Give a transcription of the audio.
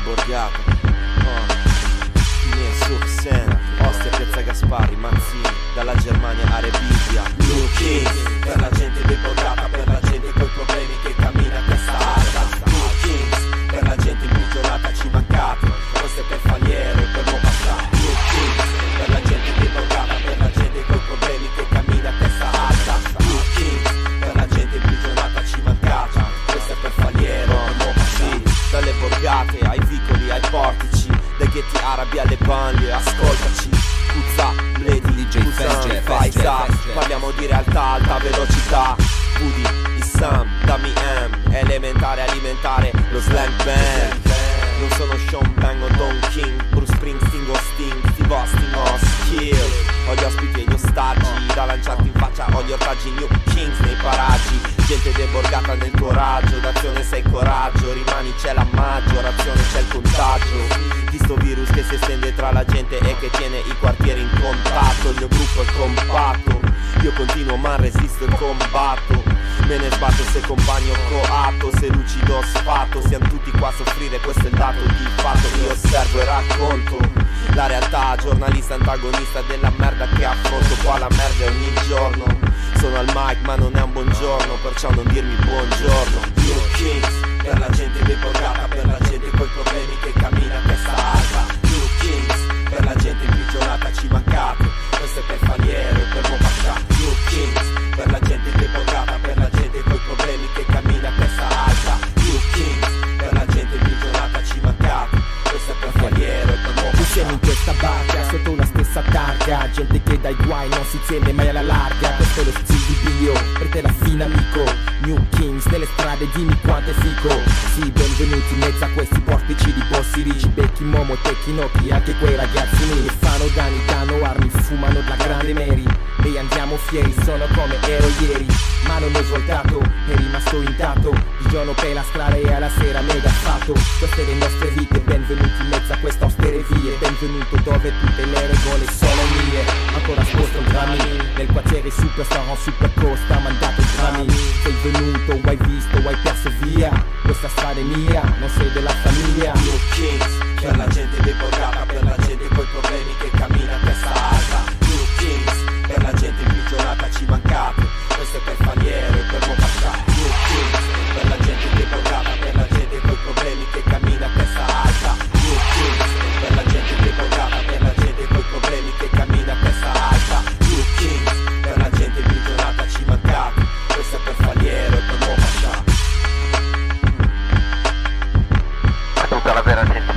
Borgata, Fine sur scena, Ostia, Piazza Gaspari, Mazzini, dalla Germania a Rebibbia. New Kings, per la gente di Borgata, per la gente coi problemi che cammina a testa alta. New Kings, per la gente imprigionata ci mancate, questo è per Faliero e per Mopascià. New Kings, per la gente di Borgata, per la gente coi problemi che cammina a testa alta. New Kings, per la gente imprigionata ci mancate, questo è per Faliero e per Mopascià. Dalle borgate ai vicoli, ai portici, dai ghetti arabi alle banlieue, ascoltaci. Puzza, Bledi, DJ Busan, Faisa, parliamo di realtà, alta velocità. Woody, Issam, dammi M, elementare, alimentare, lo slang band. Non sono Sean Bang o Don King, Bruce Springsteen o Sting, Steve Austin o Skill. Ho gli ospiti e gli ostaggi, da lanciarti in faccia ho gli ortaggi. New Kings nei paraggi, gente deborgata nel tuo raggio, d'azione sei coraggio, rimani c'è la maggiorazione, c'è il contagio di sto virus che si estende tra la gente e che tiene i quartieri in contatto. Il mio gruppo è compatto, io continuo ma resisto e combatto. Me ne sbatto se compagno coatto, se lucido sfatto, siamo tutti qua a soffrire, questo è il dato di fatto. Io osservo e racconto la realtà, giornalista antagonista della merda che affronto. Qua la merda è ogni giorno, sono al mic ma non è un buongiorno, perciò non dirmi buongiorno. New Kings, per la gente deportata, per la gente coi problemi che cammina a testa alta. New Kings, per la gente imprigionata ci mancate, questo è per Faliero e per Mopascià. New Kings, per la gente deportata, per la gente coi problemi che cammina a testa alta. New Kings, per la gente imprigionata ci mancate, questo è per Faliero e per Mopascià. Siamo in questa barca, sotto una stessa targa, gente che dai guai non si tiene mai alla larga. Questo è lo stile di Bio, per te la fine amico. New Kings, nelle strade dimmi quanto è fico. Sì, benvenuti in mezzo a questi portici di bossi ricci, becchi, momo, tecchi, nocchi, anche quei ragazzini che fanno danni, danno armi, fumano la grande Mary. E andiamo fieri, sono come ero ieri, ma non ho svoltato, è rimasto intatto. Il giorno per la strada e alla sera mega fatto. Queste le nostre vite, benvenuti in mezzo a queste austere vie. Benvenuto dove tutte le regole sono mie. Ancora sposto un Grammy, nel quartiere superstar o super costa, mandato Grammy. Sei venuto, o hai visto, o hai perso via. Questa strada è mia, non sei della famiglia. New Kings, per la gente deportata, per la gente coi problemi che cammina a testa alta. New Kings, per la gente imprigionata ci mancate, questo è per Faliero e per Mopascià. New Kings, per la gente deportata, per la gente coi problemi che cammina a testa alta. New Kings, per la gente deportata, per la gente coi problemi che cammina a testa alta. New Kings, per la gente imprigionata ci mancate, questo è per Faliero e per Mopascià. Tutta la vera gente